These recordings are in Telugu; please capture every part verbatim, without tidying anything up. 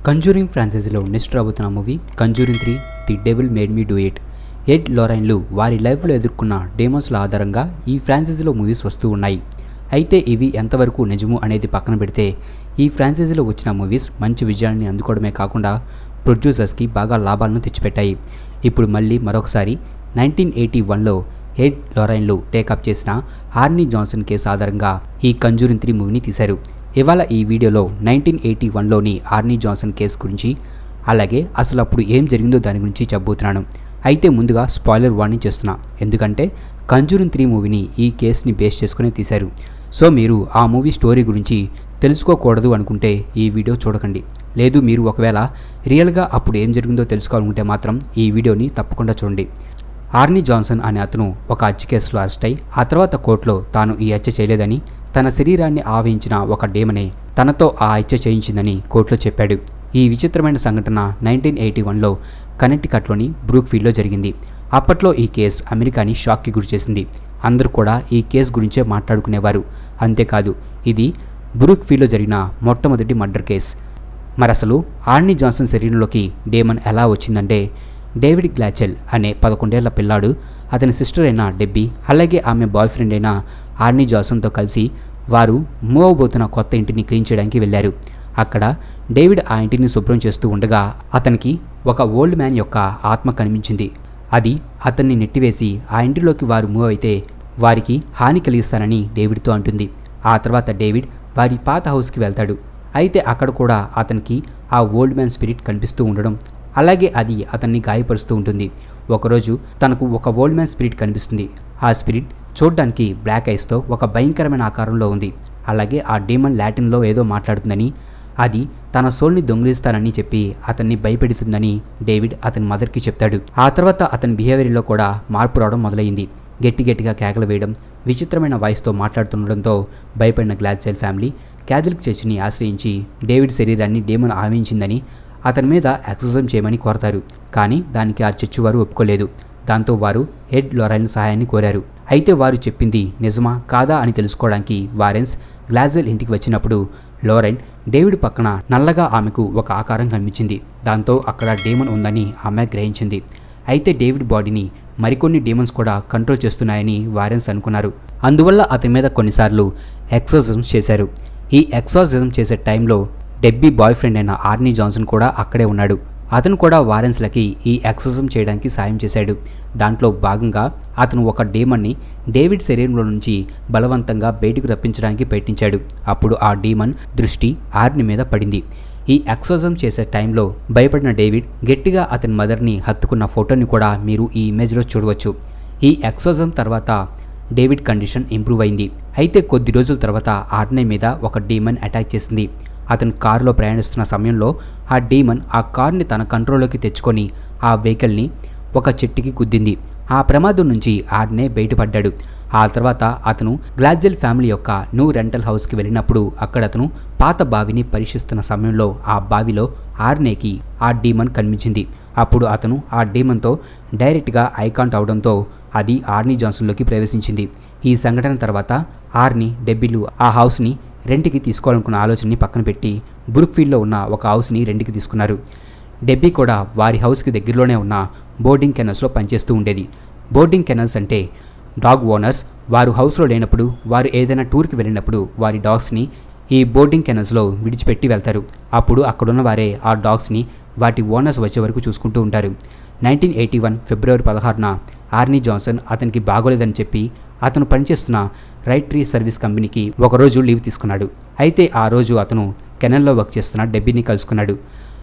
కంజూరింగ్ ఫ్రాంచైజీలో నెక్స్ట్ రాబోతున్న movie Conjuring three the devil made me do it. Ed లోరైన్లు వారి లైఫ్లో ఎదుర్కొన్న డేమోన్స్ల ఆధారంగా ఈ ఫ్రాంచైజీలో మూవీస్ వస్తూ ఉన్నాయి. అయితే ఇవి ఎంతవరకు నిజము అనేది పక్కన పెడితే ఈ ఫ్రాంచైజీలో వచ్చిన మూవీస్ మంచి విజయాన్ని అందుకోవడమే కాకుండా ప్రొడ్యూసర్స్కి బాగా లాభాలను తెచ్చిపెట్టాయి. ఇప్పుడు మళ్ళీ మరొకసారి నైన్టీన్ ఎయిటీ వన్లో ఎడ్ లోరైన్లు టేకప్ చేసిన ఆర్నీ జాన్సన్ కేసు ఆధారంగా ఈ కంజూరింగ్ త్రీ మూవీని తీశారు. ఇవాళ ఈ వీడియోలో నైన్టీన్ ఎయిటీ వన్లోని ఆర్నీ జాన్సన్ కేసు గురించి, అలాగే అసలు అప్పుడు ఏం జరిగిందో దాని గురించి చెప్పబోతున్నాను. అయితే ముందుగా స్పాయిలర్ వార్నింగ్ చేస్తున్నా, ఎందుకంటే కంజూరింగ్ త్రీ మూవీని ఈ కేసుని బేస్ చేసుకునే తీశారు. సో మీరు ఆ మూవీ స్టోరీ గురించి తెలుసుకోకూడదు అనుకుంటే ఈ వీడియో చూడకండి. లేదు మీరు ఒకవేళ రియల్గా అప్పుడు ఏం జరిగిందో తెలుసుకోవాలనుకుంటే మాత్రం ఈ వీడియోని తప్పకుండా చూడండి. ఆర్నీ జాన్సన్ అనే అతను ఒక హత్య కేసులో అరెస్ట్ అయి ఆ తర్వాత కోర్టులో తాను ఈ హత్య చేయలేదని, తన శరీరాన్ని ఆవహించిన ఒక డేమనే తనతో ఆ హత్య చేయించిందని కోర్టులో చెప్పాడు. ఈ విచిత్రమైన సంఘటన నైన్టీన్ ఎయిటీ వన్లో కనెక్టికట్లోని బ్రూక్ఫీల్డ్లో జరిగింది. అప్పట్లో ఈ కేసు అమెరికాని షాక్కి గురిచేసింది. అందరూ కూడా ఈ కేసు గురించే మాట్లాడుకునేవారు. అంతేకాదు ఇది బ్రూక్ఫీల్డ్లో జరిగిన మొట్టమొదటి మర్డర్ కేసు. మరి అసలు ఆర్నీ జాన్సన్ శరీరంలోకి డేమన్ ఎలా వచ్చిందంటే, డేవిడ్ గ్లాచెల్ అనే పదకొండేళ్ల పిల్లాడు అతని సిస్టర్ అయిన డెబ్బీ, అలాగే ఆమె బాయ్ ఫ్రెండ్ అయిన ఆర్నీ జాన్సన్తో కలిసి వారు మూవ్ అవబోతున్న కొత్త ఇంటిని క్లీన్ చేయడానికి వెళ్ళారు. అక్కడ డేవిడ్ ఆ ఇంటిని శుభ్రం చేస్తూ ఉండగా అతనికి ఒక ఓల్డ్ మ్యాన్ యొక్క ఆత్మ కనిపించింది. అది అతన్ని నెట్టివేసి ఆ ఇంటిలోకి వారు మూవ్ అయితే వారికి హాని కలిగిస్తానని డేవిడ్తో అంటుంది. ఆ తర్వాత డేవిడ్ వారి పాత హౌస్కి వెళ్తాడు. అయితే అక్కడ కూడా అతనికి ఆ ఓల్డ్ మ్యాన్ స్పిరిట్ కనిపిస్తూ ఉండడం, అలాగే అది అతన్ని గాయపరుస్తూ ఉంటుంది. ఒకరోజు తనకు ఒక ఓల్డ్ మ్యాన్ స్పిరిట్ కనిపిస్తుంది. ఆ స్పిరిట్ చూడ్డానికి బ్లాక్ ఐస్తో ఒక భయంకరమైన ఆకారంలో ఉంది. అలాగే ఆ డీమన్ లాటిన్లో ఏదో మాట్లాడుతుందని, అది తన సోల్ని దొంగిలిస్తానని చెప్పి అతన్ని భయపెడుతుందని డేవిడ్ అతని మదర్కి చెప్తాడు. ఆ తర్వాత అతని బిహేవియర్లో కూడా మార్పు రావడం మొదలైంది. గట్టి గట్టిగా కేకలు వేయడం, విచిత్రమైన వాయిస్తో మాట్లాడుతుండడంతో భయపడిన గ్లాచెల్ ఫ్యామిలీ క్యాథలిక్ చర్చిని ఆశ్రయించి డేవిడ్ శరీరాన్ని డీమన్ ఆవించిందని, అతని మీద ఎక్సర్సైజ్ చేయమని కోరతారు. కానీ దానికి ఆ చర్చి వారు ఒప్పుకోలేదు. దాంతో వారు ఎడ్ లోరైన్ సహాయాన్ని కోరారు. అయితే వారు చెప్పింది నిజమా కాదా అని తెలుసుకోవడానికి వారెన్స్ గ్లాచెల్ ఇంటికి వచ్చినప్పుడు లోరైన్ డేవిడ్ పక్కన నల్లగా ఆమెకు ఒక ఆకారం కనిపించింది. దాంతో అక్కడ డీమన్ ఉందని ఆమె గ్రహించింది. అయితే డేవిడ్ బాడీని మరికొన్ని డీమన్స్ కూడా కంట్రోల్ చేస్తున్నాయని వారెన్స్ అనుకున్నారు. అందువల్ల అతని మీద కొన్నిసార్లు ఎక్సర్సైజ్ చేశారు. ఈ ఎక్సర్సైజ్ చేసే టైంలో డెబ్బీ బాయ్ ఫ్రెండ్ అయిన ఆర్నీ జాన్సన్ కూడా అక్కడే ఉన్నాడు. అతను కూడా వారెన్స్లకి ఈ ఎక్సర్సైజ్ చేయడానికి సాయం చేశాడు. దాంట్లో భాగంగా అతను ఒక డీమన్ని డేవిడ్ శరీరంలో నుంచి బలవంతంగా బయటకు రప్పించడానికి ప్రయత్నించాడు. అప్పుడు ఆ డీమన్ దృష్టి ఆర్నీ మీద పడింది. ఈ ఎక్సర్సైజ్ చేసే టైంలో భయపడిన డేవిడ్ గట్టిగా అతని మదర్ని హత్తుకున్న ఫోటోని కూడా మీరు ఈ ఇమేజ్లో చూడవచ్చు. ఈ ఎక్సర్సైజ్ తర్వాత డేవిడ్ కండిషన్ ఇంప్రూవ్ అయింది. అయితే కొద్ది రోజుల తర్వాత ఆర్నీ మీద ఒక డీమన్ అటాక్ చేసింది. అతను కారులో ప్రయాణిస్తున్న సమయంలో ఆ డీమన్ ఆ కార్ని తన కంట్రోల్లోకి తెచ్చుకొని ఆ వెహికల్ని ఒక చెట్టుకి గుద్దింది. ఆ ప్రమాదం నుంచి ఆర్నే బయటపడ్డాడు. ఆ తర్వాత అతను గ్లాచెల్ ఫ్యామిలీ యొక్క న్యూ రెంటల్ హౌస్కి వెళ్ళినప్పుడు అక్కడ అతను పాత బావిని పరీక్షిస్తున్న సమయంలో ఆ బావిలో ఆర్నేకి ఆ డీమన్ కనిపించింది. అప్పుడు అతను ఆ డీమన్తో డైరెక్ట్గా ఐకాంట్ అవడంతో అది ఆర్నీ జాన్సన్లోకి ప్రవేశించింది. ఈ సంఘటన తర్వాత ఆర్నీ డెబ్బీలు ఆ హౌస్ని రెంట్కి తీసుకోవాలనుకున్న ఆలోచనని పక్కన పెట్టి బ్రూక్ఫీల్డ్లో ఉన్న ఒక హౌస్ని రెంట్కి తీసుకున్నారు. డెబ్బీ కూడా వారి హౌస్కి దగ్గరలోనే ఉన్న బోర్డింగ్ కెనల్స్లో పనిచేస్తూ ఉండేది. బోర్డింగ్ కెనల్స్ అంటే డాగ్ ఓనర్స్ వారు హౌస్లో లేనప్పుడు, వారు ఏదైనా టూర్కి వెళ్ళినప్పుడు వారి డాగ్స్ని ఈ బోర్డింగ్ కెనల్స్లో విడిచిపెట్టి వెళ్తారు. అప్పుడు అక్కడున్న వారే ఆ డాగ్స్ని వాటి ఓనర్స్ వచ్చే వరకు చూసుకుంటూ ఉంటారు. నైన్టీన్ ఎయిటీ వన్ ఫిబ్రవరి పదహారున ఆర్నీ జాన్సన్ అతనికి బాగోలేదని చెప్పి అతను పనిచేస్తున్న రైట్ ట్రీ సర్వీస్ కంపెనీకి ఒకరోజు లీవ్ తీసుకున్నాడు. అయితే ఆ రోజు అతను కెనల్లో వర్క్ చేస్తున్న డెబ్బీని కలుసుకున్నాడు.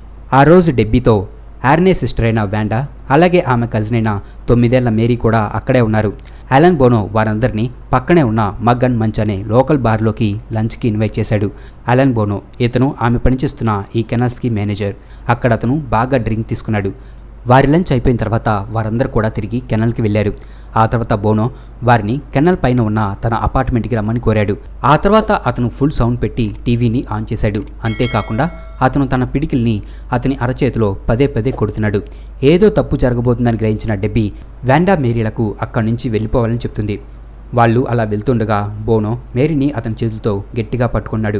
ఆ రోజు డెబ్బీతో ఆర్నే సిస్టర్ అయిన వ్యాండా, అలాగే ఆమె కజిన్ అయిన తొమ్మిదేళ్ల మేరీ కూడా అక్కడే ఉన్నారు. అలన్ బోనో వారందరినీ పక్కనే ఉన్న మగ్ అండ్ మంచ్ అనే లోకల్ బార్లోకి లంచ్కి ఇన్వైట్ చేశాడు. అలన్ బోనో ఇతను ఆమె పనిచేస్తున్న ఈ కెనల్స్కి మేనేజర్. అక్కడ అతను బాగా డ్రింక్ తీసుకున్నాడు. వారి లంచ్ అయిపోయిన తర్వాత వారందరూ కూడా తిరిగి కెనల్కి వెళ్ళారు. ఆ తర్వాత బోనో వారిని కెనల్ పైన ఉన్న తన అపార్ట్మెంట్కి రమ్మని కోరాడు. ఆ తర్వాత అతను ఫుల్ సౌండ్ పెట్టి టీవీని ఆన్ చేశాడు. అంతేకాకుండా అతను తన పిడికిల్ని అతని అరచేతిలో పదే పదే కొడుతున్నాడు. ఏదో తప్పు జరగబోతుందని గ్రహించిన డెబ్బీ వ్యాండా మేరీలకు అక్కడి నుంచి వెళ్ళిపోవాలని చెప్తుంది. వాళ్ళు అలా వెళ్తుండగా బోనో మేరీని అతని చేతులతో గట్టిగా పట్టుకున్నాడు.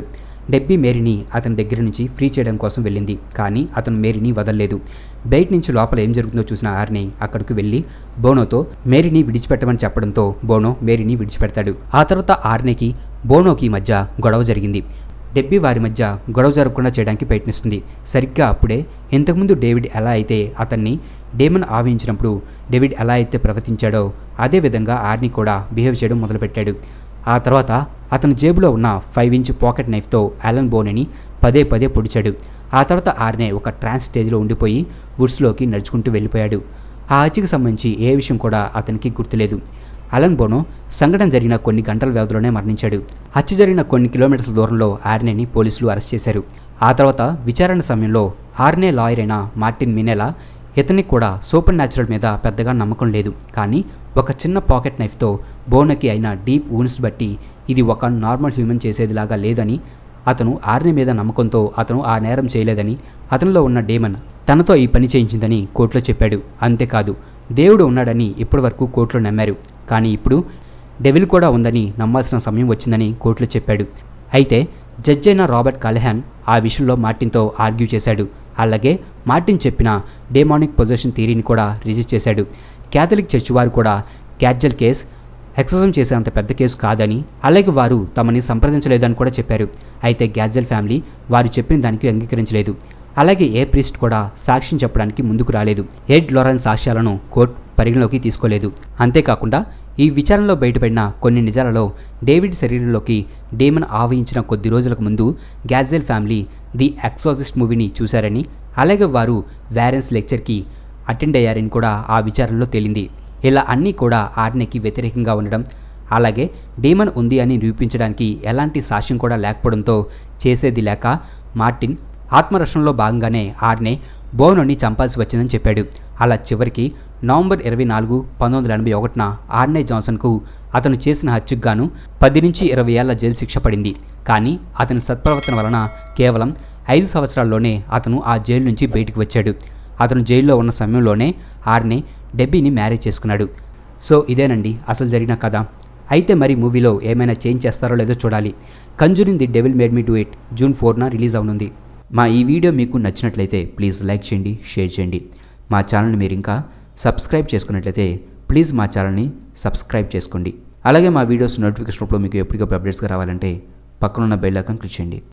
డెబ్బీ మేరీని అతని దగ్గర నుంచి ఫ్రీ చేయడం కోసం వెళ్ళింది. కానీ అతను మేరీని వదలలేదు. బయట నుంచి లోపల ఏం జరుగుతుందో చూసిన ఆర్నే అక్కడికి వెళ్ళి బోనోతో మేరీని విడిచిపెట్టమని చెప్పడంతో బోనో మేరీని విడిచిపెడతాడు. ఆ తర్వాత ఆర్నేకి బోనోకి మధ్య గొడవ జరిగింది. డెబ్బీ వారి మధ్య గొడవ జరగకుండా చేయడానికి ప్రయత్నిస్తుంది. సరిగ్గా అప్పుడే ఇంతకుముందు డేవిడ్ ఎలా అయితే అతన్ని డేమన్ ఆవహించినప్పుడు డేవిడ్ ఎలా అయితే ప్రవర్తించాడో అదే విధంగా ఆర్నీ కూడా బిహేవ్ చేయడం మొదలుపెట్టాడు. ఆ తర్వాత అతని జేబులో ఉన్న ఫైవ్ ఇంచ్ పాకెట్ నైఫ్తో అలన్ బోనోని పదే పదే పొడిచాడు. ఆ తర్వాత ఆర్నే ఒక ట్రాన్స్ స్టేజ్లో ఉండిపోయి వుడ్స్లోకి నడుచుకుంటూ వెళ్ళిపోయాడు. ఆ హత్యకు సంబంధించి ఏ విషయం కూడా అతనికి గుర్తులేదు. అలన్ బోనో సంఘటన జరిగిన కొన్ని గంటల వ్యవధిలోనే మరణించాడు. హత్య జరిగిన కొన్ని కిలోమీటర్ల దూరంలో ఆర్నేని పోలీసులు అరెస్ట్ చేశారు. ఆ తర్వాత విచారణ సమయంలో ఆర్నే లాయర్ అయిన మార్టిన్ మినెలా ఇతనికి కూడా సూపర్ న్యాచురల్ మీద పెద్దగా నమ్మకం లేదు. కానీ ఒక చిన్న పాకెట్ నైఫ్తో బోనోకి అయిన డీప్ వూండ్స్ బట్టి ఇది ఒక నార్మల్ హ్యూమన్ చేసేదిలాగా లేదని, అతను ఆర్నే మీద నమ్మకంతో అతను ఆ నేరం చేయలేదని, అతనిలో ఉన్న డేమన్ తనతో ఈ పని చేయించిందని కోర్టులో చెప్పాడు. అంతేకాదు దేవుడు ఉన్నాడని ఇప్పటి వరకు కోర్టులో నమ్మారు. కానీ ఇప్పుడు డెవిల్ కూడా ఉందని నమ్మాల్సిన సమయం వచ్చిందని కోర్టులో చెప్పాడు. అయితే జడ్జి అయిన రాబర్ట్ కాలెహాన్ ఆ విషయంలో మార్టిన్తో ఆర్గ్యూ చేశాడు. అలాగే మార్టిన్ చెప్పిన డేమానిక్ పొజెషన్ థియరీని కూడా రిజెక్ట్ చేశాడు. క్యాథలిక్ చర్చి వారు కూడా గ్యాడ్జెల్ కేస్ ఎక్సర్సైజ్ చేసేంత పెద్ద కేసు కాదని, అలాగే వారు తమని సంప్రదించలేదని కూడా చెప్పారు. అయితే గ్యాడ్జెల్ ఫ్యామిలీ వారు చెప్పిన దానికి అంగీకరించలేదు. అలాగే ఏ ప్రీస్ట్ కూడా సాక్ష్యం చెప్పడానికి ముందుకు రాలేదు. ఎడ్ లోరెన్ సాక్ష్యాలను కోర్టు పరిగణలోకి తీసుకోలేదు. అంతేకాకుండా ఈ విచారణలో బయటపడిన కొన్ని నిజాలలో డేవిడ్ శరీరంలోకి డేమన్ ఆవహించిన కొద్ది రోజులకు ముందు గ్యాడ్జెల్ ఫ్యామిలీ ది ఎక్సార్సిస్ట్ మూవీని చూశారని, అలాగే వారు వారెన్స్ లెక్చర్కి అటెండ్ అయ్యారని కూడా ఆ విచారణలో తేలింది. ఇలా అన్నీ కూడా ఆర్నేకి వ్యతిరేకంగా ఉండడం, అలాగే డేమన్ ఉంది అని నిరూపించడానికి ఎలాంటి సాక్ష్యం కూడా లేకపోవడంతో చేసేది లేక మార్టిన్ ఆత్మరక్షణలో భాగంగానే ఆర్నే బోనోని చంపాల్సి వచ్చిందని చెప్పాడు. అలా చివరికి నవంబర్ ఇరవై నాలుగు పంతొమ్మిది వందల ఎనభై ఒకటిన ఆర్నే జాన్సన్కు అతను చేసిన హత్యకు గాను పది నుంచి ఇరవై ఏళ్ల జైలు శిక్ష పడింది. కానీ అతని సత్ప్రవర్తన వలన కేవలం ఐదు సంవత్సరాల్లోనే అతను ఆ జైలు నుంచి బయటికి వచ్చాడు. అతను జైల్లో ఉన్న సమయంలోనే ఆర్నే డెబ్బీని మ్యారేజ్ చేసుకున్నాడు. సో ఇదేనండి అసలు జరిగిన కథ. అయితే మరి మూవీలో ఏమైనా చేంజ్ చేస్తారో లేదో చూడాలి. Conjuring the devil made me do it June ఫోర్న రిలీజ్ అవనుంది. మా ఈ వీడియో మీకు నచ్చినట్లయితే ప్లీజ్ లైక్ చేయండి, షేర్ చేయండి. మా ఛానల్ని మీరు ఇంకా సబ్స్క్రైబ్ చేసుకున్నట్లయితే ప్లీజ్ మా ఛానల్ని సబ్స్క్రైబ్ చేసుకోండి. అలాగే మా వీడియోస్ నోటిఫికేషన్ రూపంలో మీకు ఎప్పటికప్పుడు అప్డేట్స్గా రావాలంటే పక్కనున్న బెల్ ఐకాన్ క్లిక్ చేయండి.